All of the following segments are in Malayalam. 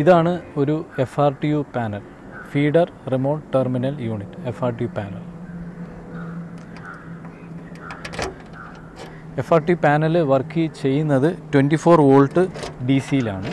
ഇതാണ് ഒരു FRTU panel, feeder remote terminal unit. FRTU panel. FRTU panel work ചെയ്യുന്നത് 24 വോൾട്ട് DC-യിലാണ്.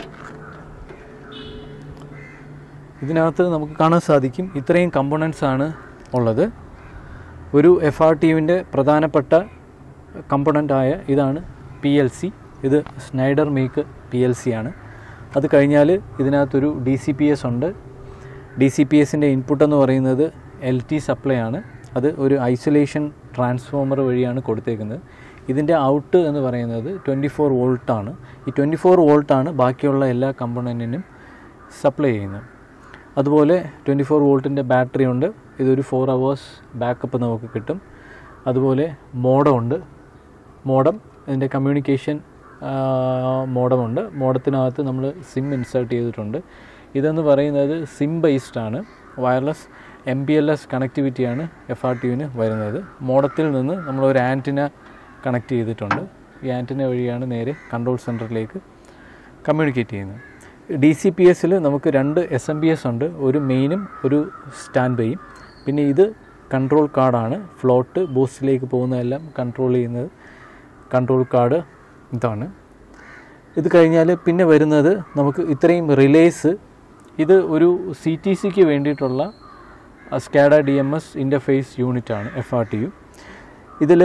ഇതിനകത്ത് നമുക്ക് കാണാൻ സാധിക്കും ഇത്രയും കമ്പോണൻസ് ആണ് ഉള്ളത്. ഒരു FRTUവിൻ്റെ പ്രധാനപ്പെട്ട കമ്പോണൻ്റായ ഇതാണ് PLC. ഇത് സ്നൈഡർ മേക്ക് PLC ആണ്. അത് കഴിഞ്ഞാൽ ഇതിനകത്തൊരു DCPS ഉണ്ട്. DCPSൻ്റെ ഇൻപുട്ട് എന്ന് പറയുന്നത് LT സപ്ലൈ ആണ്. അത് ഒരു ഐസൊലേഷൻ ട്രാൻസ്ഫോമർ വഴിയാണ് കൊടുത്തേക്കുന്നത്. ഇതിൻ്റെ ഔട്ട് എന്ന് പറയുന്നത് 24 വോൾട്ടാണ്. ഈ 24 വോൾട്ടാണ് ബാക്കിയുള്ള എല്ലാ കമ്പോണൻറ്റിനും സപ്ലൈ ചെയ്യുന്നത്. അതുപോലെ 24 വോൾട്ടിൻ്റെ ബാറ്ററി ഉണ്ട്. ഇതൊരു 4 hours ബാക്കപ്പ് നമുക്ക് കിട്ടും. അതുപോലെ മോഡം ഉണ്ട്. മോഡം ഇതിൻ്റെ കമ്മ്യൂണിക്കേഷൻ മോഡമുണ്ട്. മോഡത്തിനകത്ത് നമ്മൾ സിം ഇൻസേർട്ട് ചെയ്തിട്ടുണ്ട്. ഇതെന്ന് പറയുന്നത് സിം ബേസ്ഡ് ആണ്. വയർലെസ് MPLS കണക്ടിവിറ്റിയാണ് FRTUവിന് വരുന്നത്. മോഡത്തിൽ നിന്ന് നമ്മളൊരു ആൻറ്റിന കണക്ട് ചെയ്തിട്ടുണ്ട്. ഈ ആൻറ്റിന വഴിയാണ് നേരെ കൺട്രോൾ സെൻറ്ററിലേക്ക് കമ്മ്യൂണിക്കേറ്റ് ചെയ്യുന്നത്. DCPSൽ നമുക്ക് 2 SMPS ഉണ്ട്. ഒരു മെയിനും ഒരു സ്റ്റാൻഡ് ബൈയും. പിന്നെ ഇത് കൺട്രോൾ കാർഡാണ്. ഫ്ലോട്ട് ബൂസ്റ്റിലേക്ക് പോകുന്നതെല്ലാം കൺട്രോൾ ചെയ്യുന്നത് കൺട്രോൾ കാർഡ് ഇതാണ്. ഇത് കഴിഞ്ഞാൽ പിന്നെ വരുന്നത് നമുക്ക് ഇത്രയും റിലേസ്. ഇത് ഒരു CTCക്ക് വേണ്ടിയിട്ടുള്ള SCADA DMS ഇൻ്റർഫേസ് യൂണിറ്റാണ് FRTU. ഇതിൽ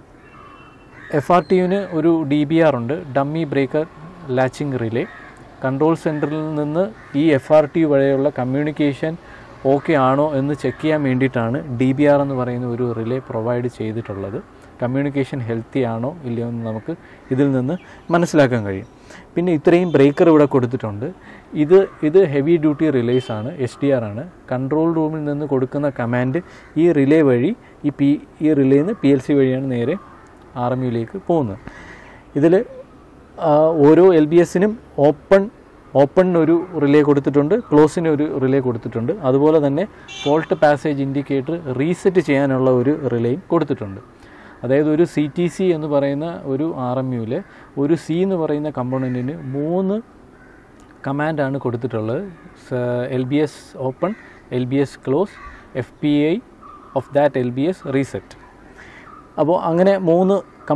FRTUവിന് ഒരു DBR ഉണ്ട്, dummy breaker latching relay. Control സെൻറ്ററിൽ നിന്ന് ഈ FRTU വഴിയുള്ള കമ്മ്യൂണിക്കേഷൻ ഓക്കെ ആണോ എന്ന് ചെക്ക് ചെയ്യാൻ വേണ്ടിയിട്ടാണ് DBR എന്ന് പറയുന്ന ഒരു റിലേ പ്രൊവൈഡ് ചെയ്തിട്ടുള്ളത്. കമ്മ്യൂണിക്കേഷൻ ഹെൽത്തി ആണോ ഇല്ലയോ എന്ന് നമുക്ക് ഇതിൽ നിന്ന് മനസ്സിലാക്കാൻ കഴിയും. പിന്നെ ഇത്രയും ബ്രേക്കർ ഇവിടെ കൊടുത്തിട്ടുണ്ട്. ഇത് ഹെവി ഡ്യൂട്ടി റിലേസ് ആണ്, HDR ആണ്. കൺട്രോൾ റൂമിൽ നിന്ന് കൊടുക്കുന്ന കമാൻഡ് ഈ റിലേ വഴി ഈ റിലേയിൽ നിന്ന് PLC വഴിയാണ് നേരെ RMUയിലേക്ക് പോകുന്നത്. ഇതിൽ ഓരോ LBSനും ഓപ്പൺ ഒരു റിലേ കൊടുത്തിട്ടുണ്ട്, ക്ലോസിന് ഒരു റിലേ കൊടുത്തിട്ടുണ്ട്. അതുപോലെ തന്നെ ഫോൾട്ട് പാസേജ് ഇൻഡിക്കേറ്റർ റീസെറ്റ് ചെയ്യാനുള്ള ഒരു റിലേയും കൊടുത്തിട്ടുണ്ട്. അതായത് ഒരു CTC എന്ന് പറയുന്ന ഒരു RMUവിൽ ഒരു C എന്ന് പറയുന്ന കമ്പോണൻറ്റിന് 3 കമാൻഡാണ് കൊടുത്തിട്ടുള്ളത്. LBS open, LBS close, FPI off that LBS reset. അപ്പോൾ അങ്ങനെ 3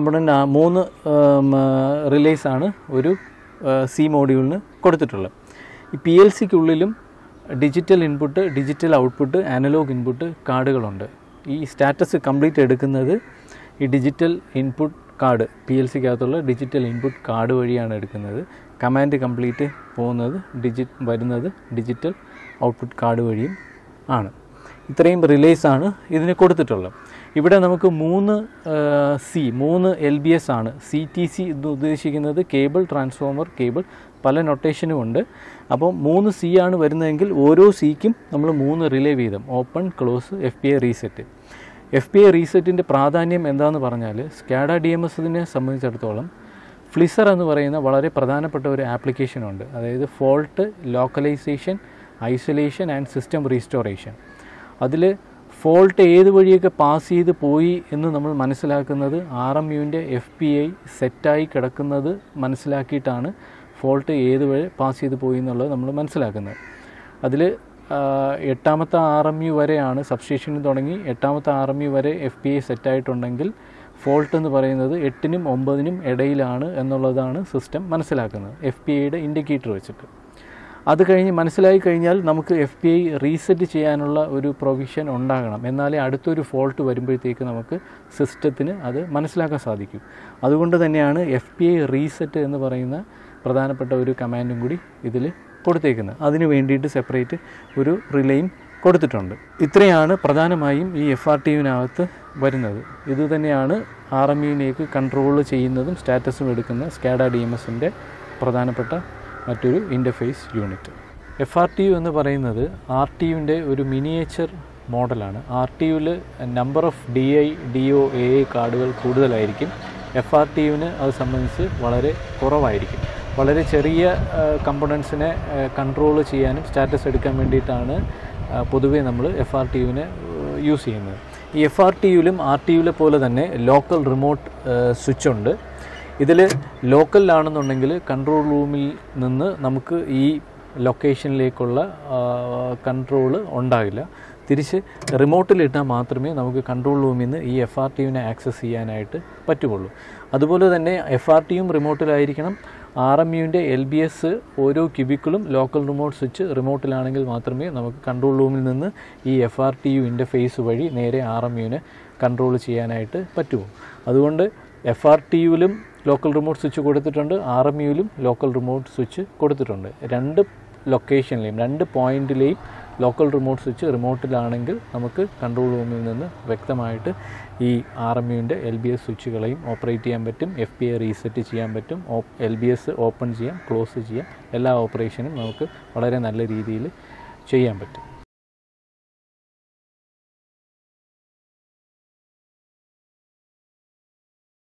റിലേസാണ് ഒരു C മോഡ്യൂളിന് കൊടുത്തിട്ടുള്ളത്. ഈ PLCക്കുള്ളിലും digital input, digital output, analog input കാർഡുകളുണ്ട്. ഈ സ്റ്റാറ്റസ് കംപ്ലീറ്റ് എടുക്കുന്നത് ഈ ഡിജിറ്റൽ ഇൻപുട്ട് കാർഡ്, PLCക്കകത്തുള്ള ഡിജിറ്റൽ ഇൻപുട്ട് കാർഡ് വഴിയാണ് എടുക്കുന്നത്. കമാൻഡ് കംപ്ലീറ്റ് പോകുന്നത് വരുന്നത് ഡിജിറ്റൽ ഔട്ട്പുട്ട് കാർഡ് വഴിയും ആണ്. ഇത്രയും റിലേസാണ് ഇതിന് കൊടുത്തിട്ടുള്ളത്. ഇവിടെ നമുക്ക് 3 LBS ആണ്. CTC എന്ന് ഉദ്ദേശിക്കുന്നത് കേബിൾ ട്രാൻസ്ഫോമർ കേബിൾ. പല നൊട്ടേഷനും ഉണ്ട്. അപ്പോൾ 3 C ആണ് വരുന്നതെങ്കിൽ ഓരോ Cക്കും നമ്മൾ 3 റിലേ വീതം, open, close, FPI reset. FPI റീസെറ്റിൻ്റെ പ്രാധാന്യം എന്താണെന്ന് പറഞ്ഞാൽ SCADA DMSനെ സംബന്ധിച്ചിടത്തോളം ഫ്ലിസർ എന്ന് പറയുന്ന വളരെ പ്രധാനപ്പെട്ട ഒരു ആപ്ലിക്കേഷനുണ്ട്. അതായത് fault localisation, isolation and system restoration. അതിൽ ഫോൾട്ട് ഏത് വഴിയൊക്കെ പാസ് ചെയ്ത് പോയി എന്ന് നമ്മൾ മനസ്സിലാക്കുന്നത് RMUവിൻ്റെ FPI സെറ്റായി കിടക്കുന്നത് മനസ്സിലാക്കിയിട്ടാണ് ഫോൾട്ട് ഏത് വഴി പാസ് ചെയ്ത് പോയി എന്നുള്ളത് നമ്മൾ മനസ്സിലാക്കുന്നത്. അതിൽ 8ാമത്തെ RMU വരെയാണ്, സബ്സ്റ്റേഷനിൽ തുടങ്ങി 8ാമത്തെ RMU വരെ FPI സെറ്റായിട്ടുണ്ടെങ്കിൽ ഫോൾട്ട് എന്ന് പറയുന്നത് 8നും 9നും ഇടയിലാണ് എന്നുള്ളതാണ് സിസ്റ്റം മനസ്സിലാക്കുന്നത് FPIയുടെ ഇൻഡിക്കേറ്റർ വെച്ചിട്ട്. അത് കഴിഞ്ഞ് മനസ്സിലായി കഴിഞ്ഞാൽ നമുക്ക് FPI റീസെറ്റ് ചെയ്യാനുള്ള ഒരു പ്രൊവിഷൻ ഉണ്ടാകണം. എന്നാലേ അടുത്തൊരു ഫോൾട്ട് വരുമ്പോഴത്തേക്ക് നമുക്ക് സിസ്റ്റത്തിന് അത് മനസ്സിലാക്കാൻ സാധിക്കും. അതുകൊണ്ട് തന്നെയാണ് FPI റീസെറ്റ് എന്ന് പറയുന്ന പ്രധാനപ്പെട്ട ഒരു കമാൻഡും കൂടി ഇതിൽ കൊടുത്തേക്കുന്നത്. അതിന് വേണ്ടിയിട്ട് സെപ്പറേറ്റ് ഒരു റിലേയും കൊടുത്തിട്ടുണ്ട്. ഇത്രയാണ് പ്രധാനമായും ഈ FRTUവിനകത്ത് വരുന്നത്. ഇതുതന്നെയാണ് RMUവിലേക്ക് കൺട്രോൾ ചെയ്യുന്നതും സ്റ്റാറ്റസും എടുക്കുന്ന SCADA DMSൻ്റെ പ്രധാനപ്പെട്ട മറ്റൊരു ഇൻ്റർഫേസ് യൂണിറ്റ്. FRTU എന്ന് പറയുന്നത് RTUവിൻ്റെ ഒരു മിനിയേച്ചർ മോഡലാണ്. RTUവിൽ number of DI, DO, AA കാർഡുകൾ കൂടുതലായിരിക്കും. FRTUവിന് അത് സംബന്ധിച്ച് വളരെ കുറവായിരിക്കും. വളരെ ചെറിയ കമ്പോണൻസിനെ കൺട്രോൾ ചെയ്യാനും സ്റ്റാറ്റസ് എടുക്കാൻ വേണ്ടിയിട്ടാണ് പൊതുവേ നമ്മൾ FRTUവിനെ യൂസ് ചെയ്യുന്നത്. ഈ FRTUവിലും RTUവിലെ പോലെ തന്നെ ലോക്കൽ റിമോട്ട് സ്വിച്ച് ഉണ്ട്. ഇതിൽ ലോക്കലിലാണെന്നുണ്ടെങ്കിൽ കൺട്രോൾ റൂമിൽ നിന്ന് നമുക്ക് ഈ ലൊക്കേഷനിലേക്കുള്ള കൺട്രോൾ ഉണ്ടാകില്ല. തിരിച്ച് റിമോട്ടിലിട്ടാൽ മാത്രമേ നമുക്ക് കൺട്രോൾ റൂമിൽ നിന്ന് ഈ FRTUവിനെ ആക്സസ് ചെയ്യാനായിട്ട് പറ്റുകയുള്ളൂ. അതുപോലെ തന്നെ FRTUവും റിമോട്ടിലായിരിക്കണം. RMUവിൻ്റെ LBS ഓരോ ക്യൂബിക്കിളും ലോക്കൽ റിമോട്ട് സ്വിച്ച് റിമോട്ടിലാണെങ്കിൽ മാത്രമേ നമുക്ക് കൺട്രോൾ റൂമിൽ നിന്ന് ഈ FRTU ഇൻ്റർഫേസ് വഴി നേരെ RMUവിനെ കൺട്രോൾ ചെയ്യാനായിട്ട് പറ്റുമോ. അതുകൊണ്ട് FRTUവിലും ലോക്കൽ റിമോട്ട് സ്വിച്ച് കൊടുത്തിട്ടുണ്ട്, RMUവിലും ലോക്കൽ റിമോട്ട് സ്വിച്ച് കൊടുത്തിട്ടുണ്ട്. രണ്ട് ലൊക്കേഷനിലെയും 2 പോയിൻറ്റിലെയും ലോക്കൽ റിമോട്ട് സ്വിച്ച് റിമോട്ടിലാണെങ്കിൽ നമുക്ക് കൺട്രോൾ റൂമിൽ നിന്ന് വ്യക്തമായിട്ട് ഈ RMUവിൻ്റെ LBS സ്വിച്ചുകളെയും ഓപ്പറേറ്റ് ചെയ്യാൻ പറ്റും. FPA റീസെറ്റ് ചെയ്യാൻ പറ്റും, LBS ഓപ്പൺ ചെയ്യാം, ക്ലോസ് ചെയ്യാം. എല്ലാ ഓപ്പറേഷനും നമുക്ക് വളരെ നല്ല രീതിയിൽ ചെയ്യാൻ പറ്റും.